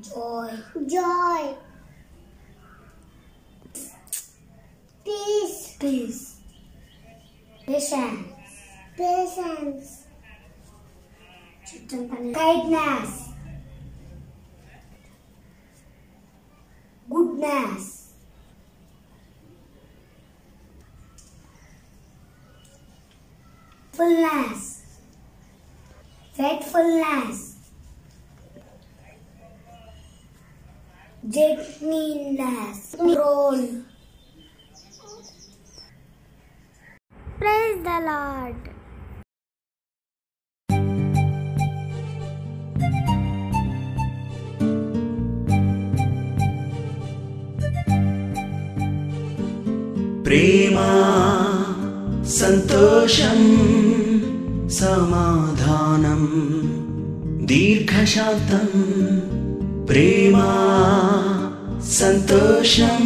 Joy. Joy. Peace. Peace. Patience. Patience. Kindness. Goodness. Fullness. Faithfulness. Gentleness. Control. Praise the Lord. ప్రేమా సంతోషం సమాధానం దీర్ఘశాంతం ప్రేమా సంతోషం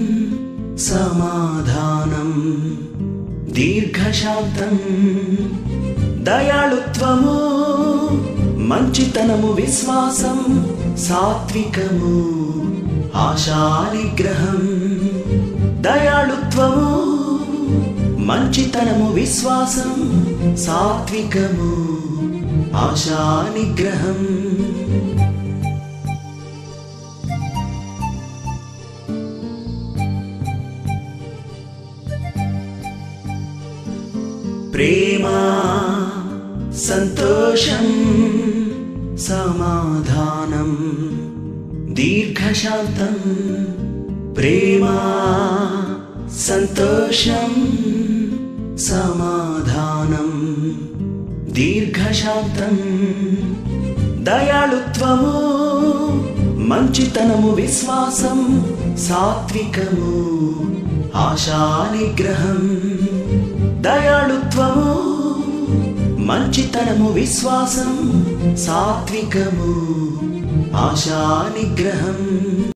సమాధానం దీర్ఘశాంతం దయాళుత్వము మంచితనము విశ్వాసం సాత్వికము ఆశానిగ్రహం దయాళుత్వము మంచితనము విశ్వాసం సాత్వికము ఆశానిగ్రహం ప్రేమా సంతోషం సమాధానం దీర్ఘశాంతం ప్రేమా సంతోషం సమాధానం దీర్ఘశాంతం దయాళుత్వము మంచితనము విశ్వాసం సాత్వికము ఆశానిగ్రహం దయాళుత్వము మంచితనము విశ్వాసం సాత్వికము ఆశానిగ్రహం